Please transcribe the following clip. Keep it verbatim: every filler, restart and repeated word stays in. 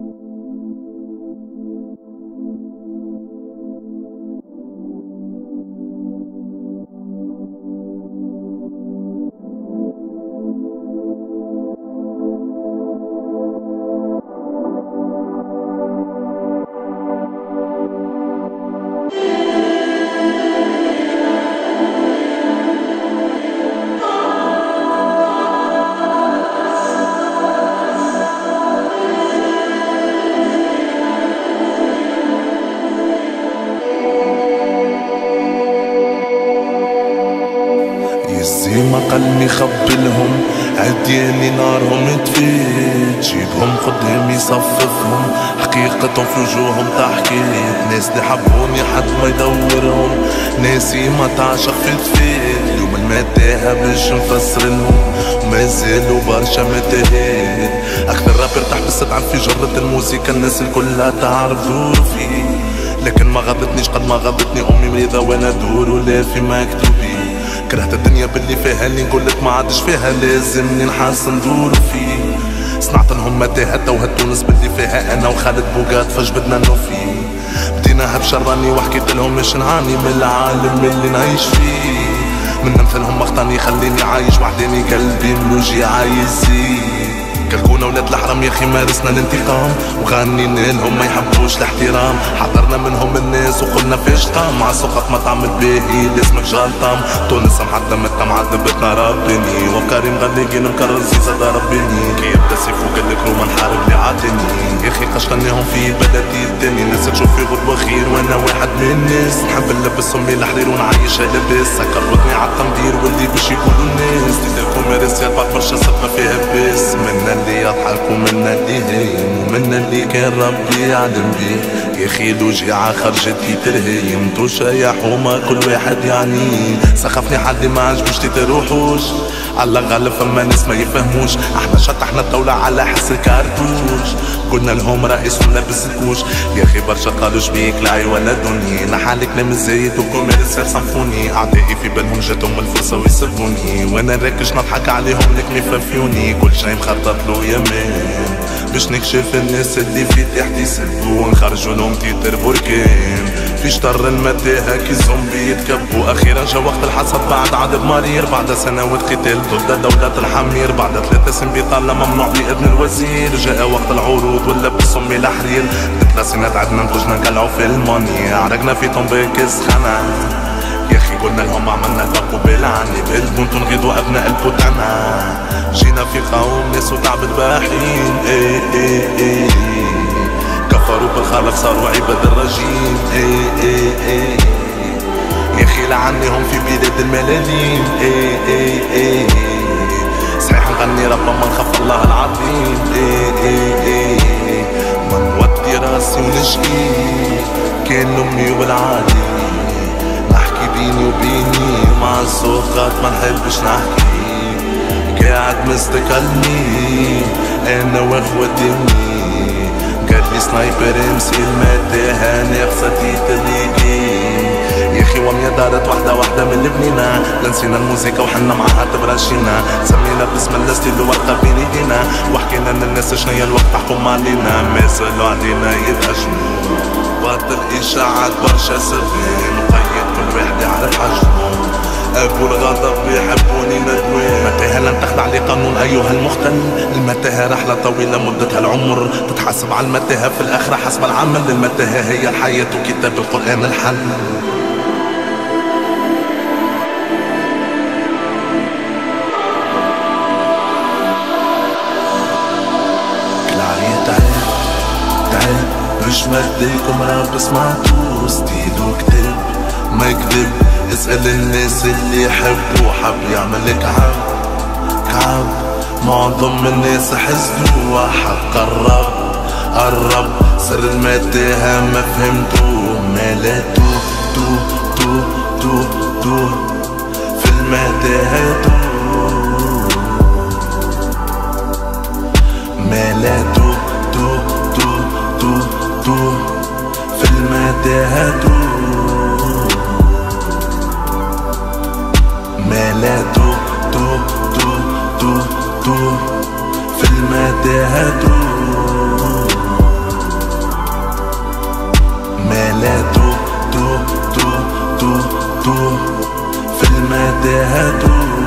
زي ما قلبي خبلهم عديالي نارهم تفيد، جيبهم قدامي صففهم حقيقتهم في وجوههم تحكي. ناس اللي حبوني حد ما يدورهم، ناسي ما تعشق في تفيد. اليوم المتاهة باش نفسرلهم وما زالوا برشا متاهات. اكثر رابر تحبست عن في جرة الموسيقى، الناس الكلها تعرف ظروفي، لكن ما غضتنيش قد ما غضتني امي مريضة وانا دور ولا في مكتوبي. كرهت الدنيا باللي فيها اللي نقولك ما عادش فيها، لازمني نحسن ظروفي. صنعت لهم متاهة توها تونس باللي فيها انا وخالد بوقات فجبدنا نوفي. بديناها بشراني وحكيت لهم مش نعاني من العالم اللي نعيش فيه. من مثلهم مختاني خليني عايش وحداني قلبي ملوجي عايز يزيد. كلكونا ولاد الحرام يا اخي مارسنا الانتقام، وغنينا لهم ما يحبوش الاحترام. حضرنا منهم الناس وقلنا فيش طعم، عالسوقات مطعم الباهي لاسمك جلطام. تونس محدة متى معذبتنا ربني، وكريم غليقين مكرر زيزة ضربني. كي يبدا سيف وقالك روما نحارب اللي عاتني، يا اخي قشطناهم في بلدي التاني. ناس تشوف في غدوة خير وانا واحد من الناس، نحب نلبس امي الحرير ونعيشها لباس. سكر ودني عالتمدير واللي باش يقولوا الناس، تديركم رسالة بعد برشا صدمة فيها باس. منا اللي يضحك ومنا اللي هايم، ومنا اللي كان ربي يعلم بيه. يا اخي الوجيعة خرجت في ترهيم، توشا يا حومة كل واحد يعني. سخفني حد ما عجبوش تروحوش، على غالب فما ناس ما يفهموش. احنا شطحنا الدولة على حس الكارتوش، قلنا لهم رئيس ولابس الكوش. يا اخي برشا قالوا شبيك لاعي ولا دنيا، نحالك نام الزايد وكوميرسيال صنفوني. اعدائي في بالهم جاتهم الفرصة ويسبوني، وانا نركش نضحك عليهم لكن يفرفيوني. كل شي مخطط له يمان باش نكشف الناس اللي في تحتي يسبوا، ونخرجوا لهم تيتر بركان في شطر المتاهة كي الزومبي يتكبوا. اخيرا جا وقت الحصاد بعد عدد مرير، بعد سنوات قتال ضد دولة الحمير. بعد ثلاثة سن بطالة ممنوع بإذن الوزير، جاء وقت العروض ولبس امي الحرير. ثلاثينات عدنا نتوجنا نقلعوا في المانيا، عرقنا في طنبيك سخانة. يا اخي قلنا لهم عملنا الباقو بالعني، بالبنت نغيضوا ابناء البوتانة. جينا في قوم ناس وتعبد باحين، ايه ايه ايه كفروا بالخالق صاروا عباد الرجيم، ايه ايه ايه يا اخي لعنيهم في بلاد الملاليم، ايه ايه ايه صحيح نغني ربما نخاف الله العظيم، ايه ايه ايه ما نودي راسي ونشكي كان امي والعادي. نحكي بيني وبيني مع الصوخات ما نحبش نحكي، قاعد مستقلني انا واخواتي. قال لي سنايبر امسي المتاهة ناقصة تيتليقي. يا اخي وميا دارت واحدة واحدة من البنينة، لنسينا الموسيقى وحنا معاها تبرشينا. سمينا باسم الستيل ورقة بين ايدينا، وحكينا للناس شنيا الوقت تحكم علينا. ما زالوا علينا يتهجموا، باطل اشاعات برشا سرين، وقيد كل واحد يعرف حجمه. ابو الغضب يحبوني ندوان، متاهة لن تخضع لقانون ايها المختل. المتاهة رحلة طويلة مدتها العمر، تتحاسب على المتاهة في الاخرة حسب العمل. المتاهة هي الحياة وكتاب القرآن الحل. كل تعب تعب مش مديكم رب سمعتو ستيلو كتب ما يكذب. اسأل الناس اللي يحبوا حب يعملك عب كعب. معظم الناس حسدوا حق الرب الرب سر المتاهة ما فهمتوه. ما لا تو تو تو تو تو في المتاهة تو. ما لا تو تو تو تو تو في المتاهة تو. ما لا تو تو تو تو تو في المتاهة تو. زاد هادو